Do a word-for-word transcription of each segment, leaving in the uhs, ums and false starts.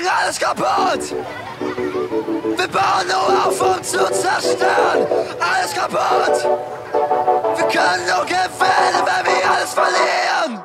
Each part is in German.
machen alles kaputt. Wir bauen nur auf, um zu zerstören. Alles kaputt. Wir können nur gewinnen, wenn wir alles verlieren.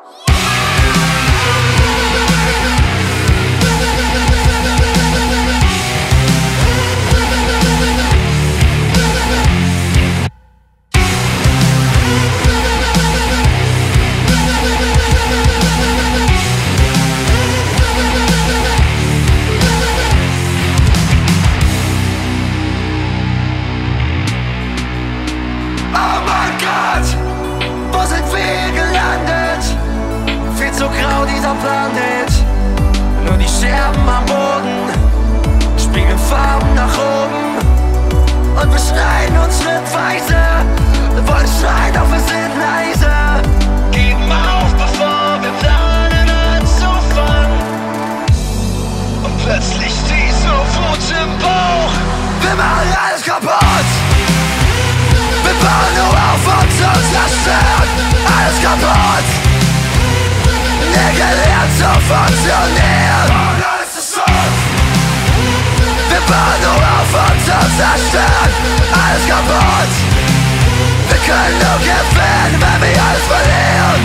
So grau dieser Planet, nur die Scherben am Boden spiegeln Farben nach oben. Und wir schreien uns schrittweise, wir wollen schreien, doch wir sind leise. Geben auf, bevor wir planen anzufangen. Und plötzlich diese Wut im Bauch. Wir machen alles kaputt. Wir bauen nur auf und zu zerstören. Alles kaputt. Nie gelernt zu funktionieren. Und alles ist schuld. Wir bauen nur auf und zu zerstören. Alles kaputt. Wir können nur gewinnen, wenn wir alles verlieren.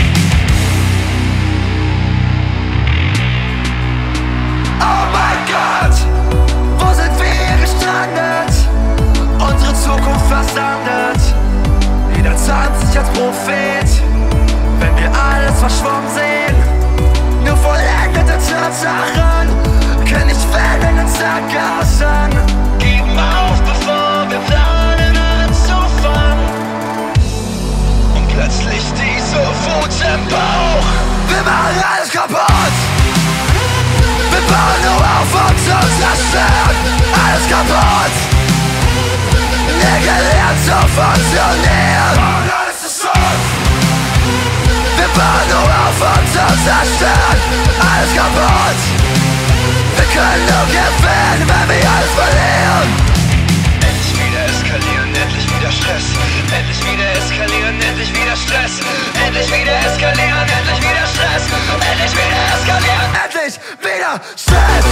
Oh mein Gott, wo sind wir gestrandet? Unsere Zukunft versandet. Jeder tarnt sich als Prophet, wenn wir alles verschwommen sehen. Nur vollendete Tatsachen können nicht werden in Sackgassen. Geben auf, bevor wir planen anzufangen. Und plötzlich diese Wut im Bauch. Wir machen alles kaputt. Wir bauen nur auf, um zu zerstören. Alles kaputt. Nie gelernt zu funktionieren. Und alles ist schuld. Wir bauen nur auf und zu zerstören. Alles kaputt. Wir können nur gewinnen, wenn wir alles verlieren. Endlich wieder eskalieren, endlich wieder Stress. Endlich wieder eskalieren, endlich wieder Stress. Endlich wieder eskalieren, endlich wieder Stress. Endlich wieder eskalieren, endlich wieder Stress.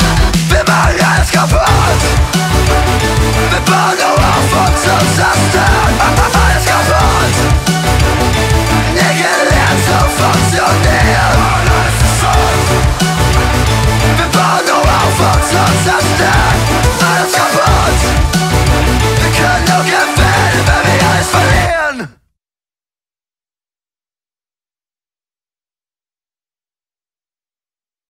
Wir machen alles kaputt. Wir bauen nur auf und zu zerstören.